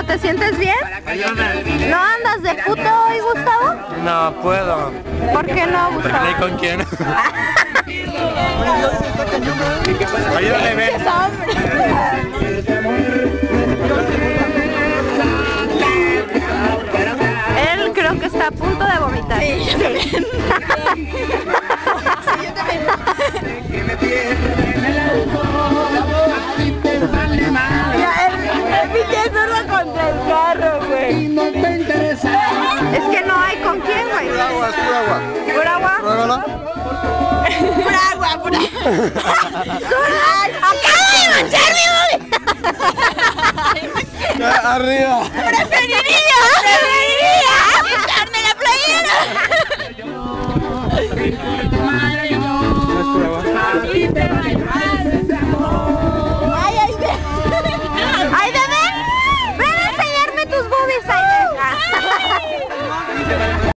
¿Te sientes bien? ¿No andas de puto hoy, Gustavo? No puedo. ¿Por qué no, Porque Gustavo? no hay con quién. Ayúdame, ven. Él creo que está a punto de vomitar. Sí, yo también. Sí, yo también. El pinche zurdo contra el carro, güey. Es que no hay con quién, güey. Pura agua, es pura agua. ¿Pura agua? Pruébala. Pura agua, pura. ¡Acaba de manchar mi móvil! Arriba. ¡Preferiría!